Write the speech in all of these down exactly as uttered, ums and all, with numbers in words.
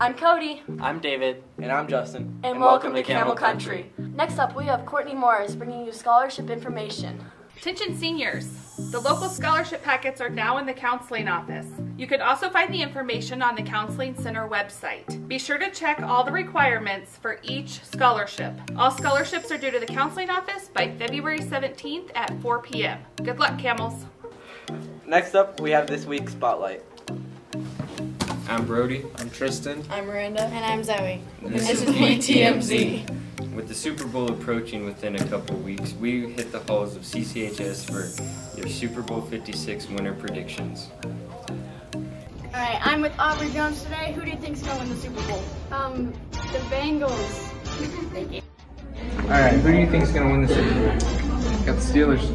I'm Cody. I'm David. And I'm Justin. And, And welcome, welcome to to Camel Camel Country. Country. Next up, we have Courtney Morris bringing you scholarship information. Attention seniors, the local scholarship packets are now in the counseling office. You can also find the information on the Counseling Center website. Be sure to check all the requirements for each scholarship. All scholarships are due to the counseling office by February seventeenth at four p m Good luck, camels. Next up, we have this week's Spotlight. I'm Brody. I'm Tristan. I'm Miranda. And I'm Zoe. This, this is is P T M Z. With the Super Bowl approaching within a couple weeks, we hit the halls of C C H S for your Super Bowl fifty-six winner predictions. Alright, I'm with Aubrey Jones today. Who do you think's gonna win the Super Bowl? Um, the Bengals. Thank you. Alright, who do you think is going to win the Super Bowl? Got the Steelers.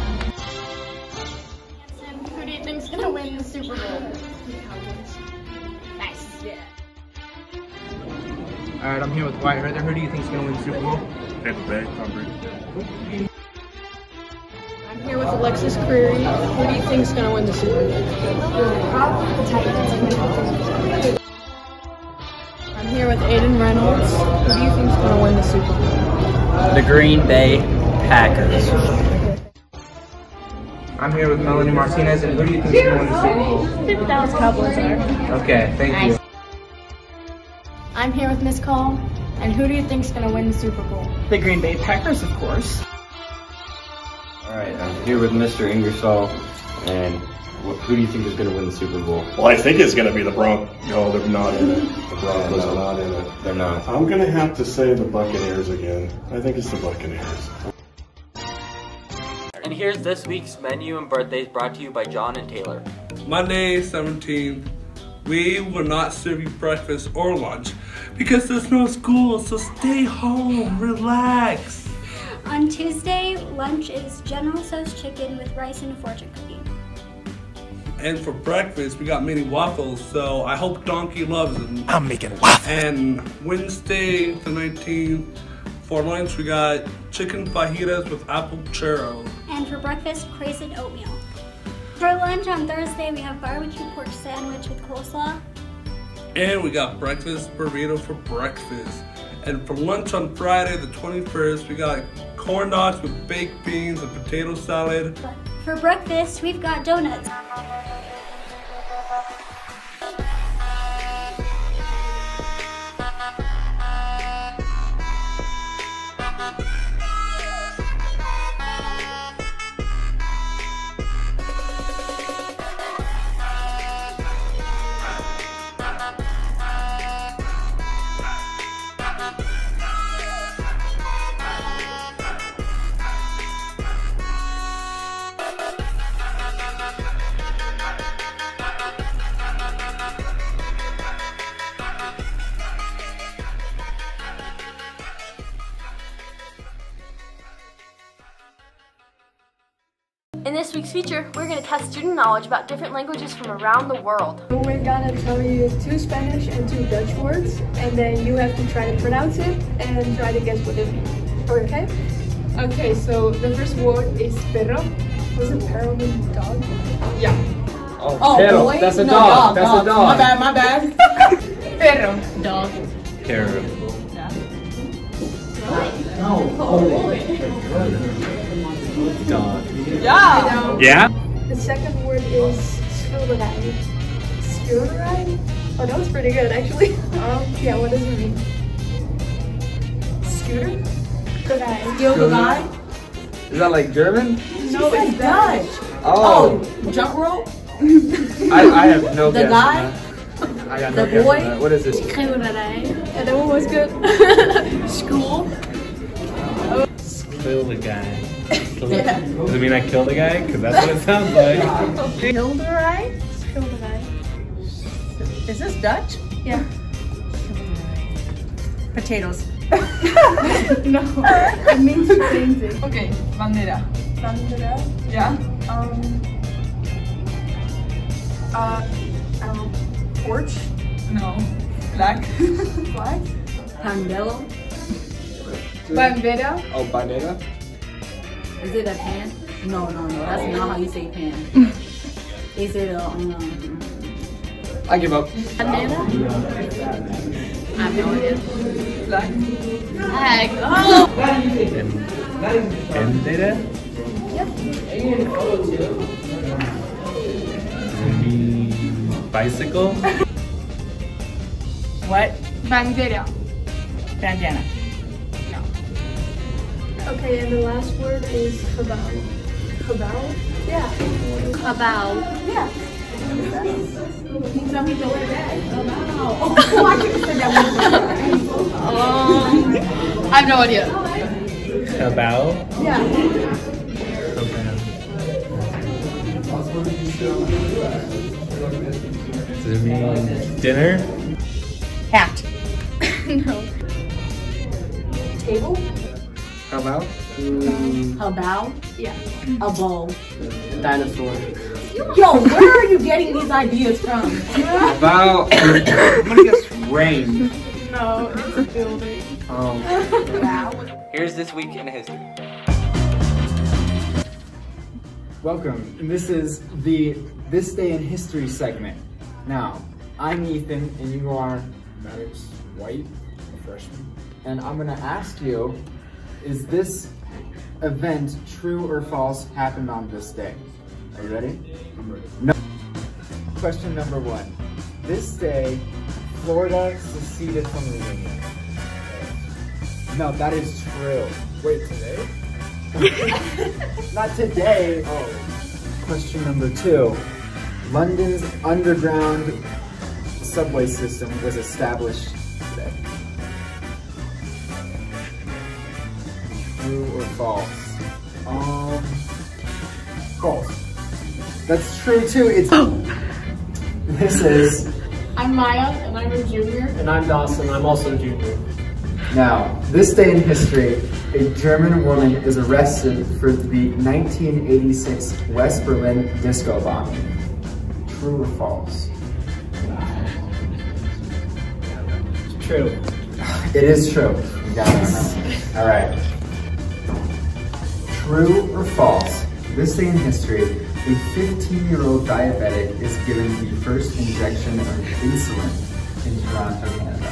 And who do you think's gonna win the Super Bowl? Nice. Yeah. Alright, I'm here with Wyatt right there. Who do you think is going to win the Super Bowl? Tampa Bay, Tom Brady. I'm here with Alexis Creary. Who do you think's gonna win the Super Bowl? The Titans. I'm here with Aiden Reynolds. Who do you think's gonna win the Super Bowl? The Green Bay Packers. I'm here with Melanie Martinez, and who do you think is going to win the Super Bowl? I think the Dallas Cowboys are. Okay, thank you. I'm here with Miss Call. And who do you think's gonna win the Super Bowl? The Green Bay Packers, of course. Alright, I'm here with Mister Ingersoll, and wh who do you think is going to win the Super Bowl? Well, I think it's going to be the Broncos. No, they're not in it. The Broncos Yeah, no. are not in it. They're not. I'm going to have to say the Buccaneers again. I think it's the Buccaneers. And here's this week's menu and birthdays brought to you by John and Taylor. Monday, seventeenth, we will not serve you breakfast or lunch because there's no school, so stay home, relax. On Tuesday, lunch is General Tso's chicken with rice and a fortune cookie. And for breakfast, we got mini waffles, so I hope Donkey loves them. I'm making waffles. And Wednesday, the nineteenth, for lunch, we got chicken fajitas with apple churro. And for breakfast, craisin oatmeal. For lunch on Thursday, we have barbecue pork sandwich with coleslaw. And we got breakfast burrito for breakfast. And for lunch on Friday, the twenty-first, we got corn dogs with baked beans and potato salad. For breakfast, we've got donuts. In this week's feature, we're going to test student knowledge about different languages from around the world. We're gonna tell you two Spanish and two Dutch words, and then you have to try to pronounce it and try to guess what it means. Okay? Okay, so the first word is perro. Was it perro mean dog? Yeah. Oh, Oh, perro. boy? That's a No, dog. dog, That's dog. a dog. My bad, my bad. Perro. Dog. Carrot. Dog. Yeah. Yeah? The second word is schilderij. Schilderij? Oh, that was pretty good, actually. Um, yeah, what does it mean? Scooter? Schilderij. Schilderij? Is that like German? No, it's Dutch. Oh. Jump rope? I, I have no The guess. guy? on that. I got The no guess boy? on that. What is this? Schilderij. Yeah, that one was good. School? Kill the guy. Yeah. Does it mean I killed the guy? Because that's what it sounds like. Schilderij? Schilderij. Is this Dutch? Yeah. Potatoes. No, it means the same thing. Okay, bandera. Bandera? Yeah. Um. Uh, um, porch? No. Flag? Flag? Pandelo? Bandera? Oh, bandera? Is it a pan? No, no, no. That's not how you say pan. Is it a um? I give up. Banana? I have no idea. Heck. Oh! Bandera? Yep. Bicycle? What? Bandera. Bandana. Okay, and the last word is cabal. Cabal? Yeah. Cabal. Yeah. Tell me the way back. Oh, I could have said that one. Um, I have no idea. Cabal? Yeah. Does it mean dinner? Hat. No. Table? How about? A bow? Yeah. A bowl. Dinosaur. Yo, where are you getting these ideas from? About, I'm gonna guess rain. No, it's a building. Um, Wow. Here's This Week in History. Welcome. This is the This Day in History segment. Now, I'm Ethan, and you are Maddox White, a freshman. And I'm gonna ask you, is this event true or false happened on this day? Are you ready? I'm ready. No. Question number one. This day, Florida seceded from the Union. No, that is true. Wait, today? Not today. Oh. Question number two. London's underground subway system was established today. True or false? Um, false. That's true too. It's This is. I'm Maya, and I'm a junior. and I'm Dawson. I'm also a junior. Now, this day in history, a German woman is arrested for the nineteen eighty-six West Berlin disco bombing. True or false? True. It is true. You got it. All right. True or false? This day in history, a fifteen-year-old diabetic is given the first injection of insulin in Toronto, Canada.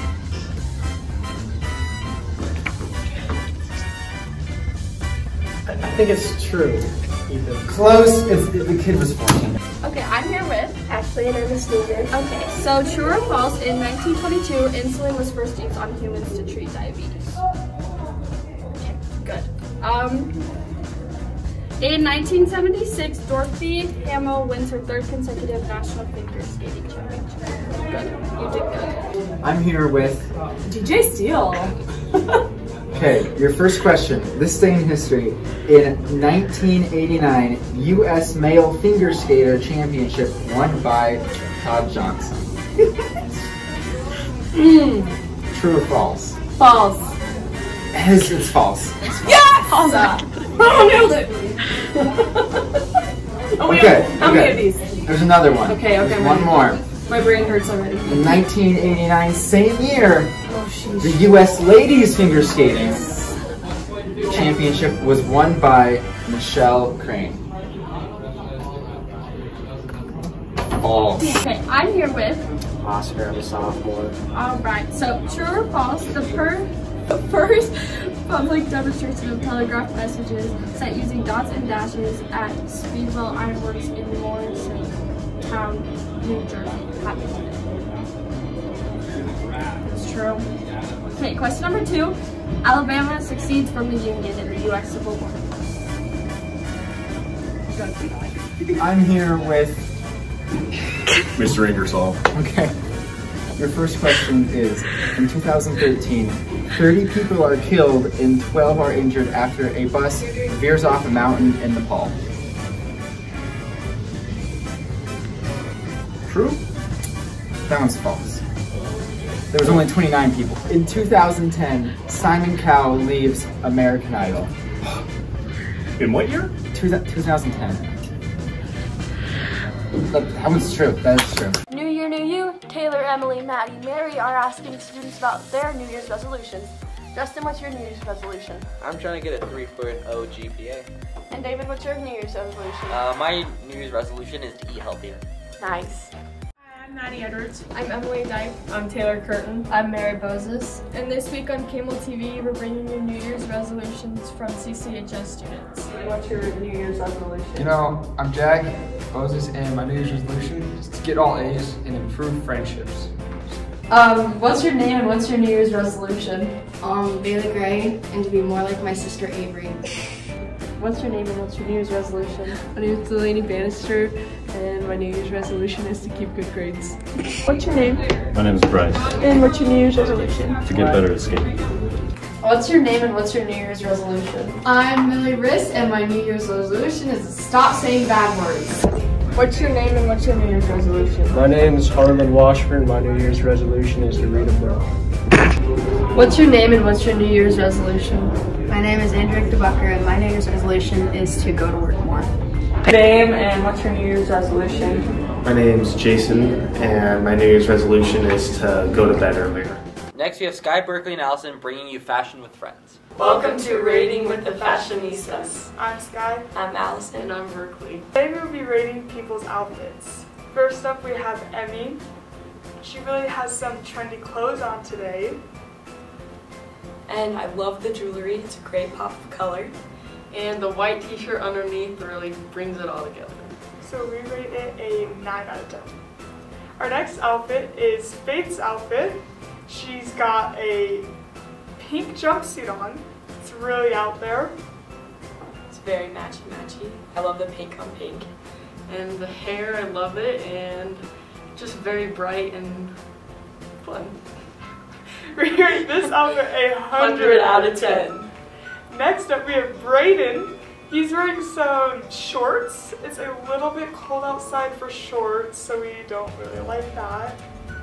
I, I think it's true. Ethan. Close. It's, the kid was fourteen. Okay, I'm here with Ashley and I'm a student. Okay, so true or false, in nineteen twenty-two, insulin was first used on humans to treat diabetes. Okay, good. Um, in nineteen seventy-six, Dorothy Hamill wins her third consecutive national figure skating championship. Good, you did good. I'm here with. D J Steele. Okay, your first question. This day in history, in nineteen eighty-nine, U S Male Finger Skater Championship won by Todd Johnson. Mm. True or false? False. It's, it's false. Yes! Oh, nailed it. Oh, wait, Okay, how many of okay. these? There's another one. Okay, okay. There's I'm one ready. more. My brain hurts already. In nineteen eighty-nine, same year, Oh, sheesh. the U S Ladies Finger Skating Championship was won by Michelle Crane. False. Okay, I'm here with. Oscar, I'm a sophomore. All right, so true or false, the, per the first public demonstration of telegraph messages sent using dots and dashes at Speedwell Ironworks in Morristown, New Jersey happened. It's true. Okay, question number two. Alabama succeeds from the Union in the U S Civil War. I'm here with. Mister Ingersoll. Okay. Your first question is, in two thousand thirteen, thirty people are killed and twelve are injured after a bus veers off a mountain in Nepal. True? That one's false. There was only twenty-nine people. In two thousand ten, Simon Cowell leaves American Idol. In what year? Two, two thousand ten. That, that one's true. That is true. New Year, New You, Taylor, Emily, Maddie, Mary are asking students about their New Year's resolutions. Justin, what's your New Year's resolution? I'm trying to get a three point oh G P A. And David, what's your New Year's resolution? Uh, my New Year's resolution is to eat healthier. Nice. I'm Maddie Edwards. I'm Emily Dyke. I'm Taylor Curtin. I'm Mary Bozes. And this week on Camel T V, we're bringing you New Year's resolutions from C C H S students. What's your New Year's resolution? You know, I'm Jack Bozes, and my New Year's resolution is to get all A's and improve friendships. Um, what's your name and what's your New Year's resolution? Um, Bailey Gray, and to be more like my sister Avery. What's your name and what's your New Year's resolution? My name is Delaney Bannister, and my New Year's resolution is to keep good grades. What's your name? My name is Bryce. And what's your New Year's resolution? To get better at skating. What's your name and what's your New Year's resolution? I'm Millie Riss, and my New Year's resolution is to stop saying bad words. What's your name and what's your New Year's resolution? My name is Harlan Washburn. My New Year's resolution is to read a book. What's your name and what's your New Year's resolution? My name is Andrea DeBucker, and my New Year's resolution is to go to work more. Name and what's your New Year's resolution? My name's Jason, and my New Year's resolution is to go to bed earlier. Next, we have Sky, Berkeley, and Allison bringing you Fashion with Friends. Welcome to Rating with the Fashionistas. I'm Sky. I'm Allison. And I'm Berkeley. Today we'll be rating people's outfits. First up, we have Emmy. She really has some trendy clothes on today. And I love the jewelry. It's a great pop of color. And the white t-shirt underneath really brings it all together. So we rate it a nine out of ten. Our next outfit is Faith's outfit. She's got a pink jumpsuit on. It's really out there. It's very matchy-matchy. I love the pink on pink. And the hair, I love it, and just very bright and fun. We rate this outfit a hundred out of ten. Next up, we have Brayden. He's wearing some shorts. It's a little bit cold outside for shorts, so we don't really like that.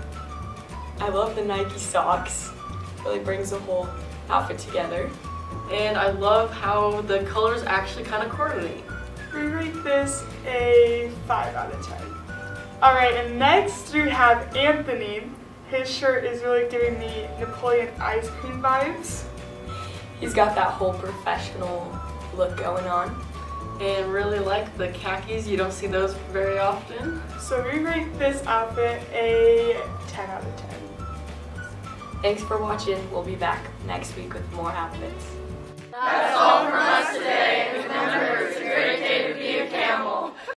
I love the Nike socks. Really brings the whole outfit together. And I love how the colors actually kind of coordinate. We rate this a five out of ten. Alright, and next we have Anthony. His shirt is really giving me Napoleon ice cream vibes. He's got that whole professional look going on. And really like the khakis. You don't see those very often. So we rate this outfit a ten out of ten. Thanks for watching. We'll be back next week with more outfits. That's all from us today. Remember to